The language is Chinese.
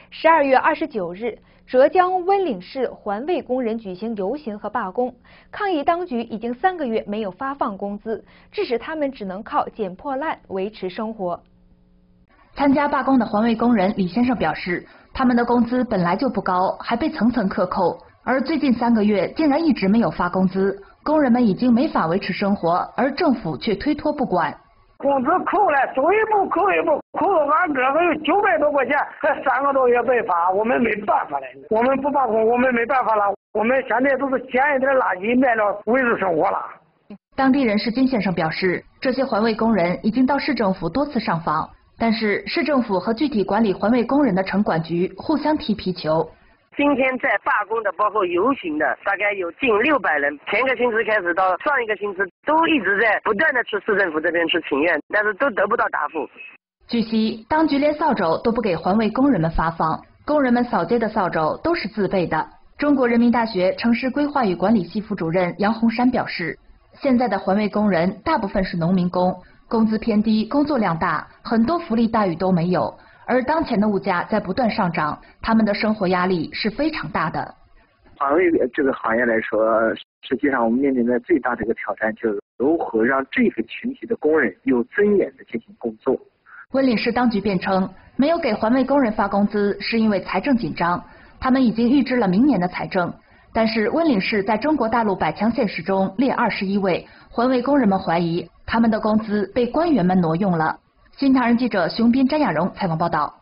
12月29日，浙江温岭市环卫工人举行游行和罢工，抗议当局已经3个月没有发放工资，致使他们只能靠捡破烂维持生活。 参加罢工的环卫工人李先生表示，他们的工资本来就不高，还被层层克扣，而最近3个月竟然一直没有发工资，工人们已经没法维持生活，而政府却推脱不管。 工资扣了，走一步扣一步，扣了俺哥哥有900多块钱，才3个多月没发，我们没办法了。我们不罢工，我们没办法了。我们现在都是捡一点垃圾卖了维持生活了。 当地人士金先生表示，这些环卫工人已经到市政府多次上访，但是市政府和具体管理环卫工人的城管局互相踢皮球。 今天在罢工的，包括游行的，大概有近600人。前个星期开始到上一个星期，都一直在不断的去市政府这边去请愿，但是都得不到答复。 据悉，当局连扫帚都不给环卫工人们发放，工人们扫街的扫帚都是自备的。中国人民大学城市规划与管理系副主任杨洪山表示，现在的环卫工人大部分是农民工，工资偏低，工作量大，很多福利待遇都没有。而当前的物价在不断上涨，他们的生活压力是非常大的。 环卫这个行业来说，实际上我们面临的最大的一个挑战就是如何让这个群体的工人有尊严的进行工作。 温岭市当局辩称，没有给环卫工人发工资是因为财政紧张，他们已经预支了明年的财政。但是温岭市在中国大陆100强县市中列21位，环卫工人们怀疑他们的工资被官员们挪用了。新唐人记者熊斌、詹亚荣采访报道。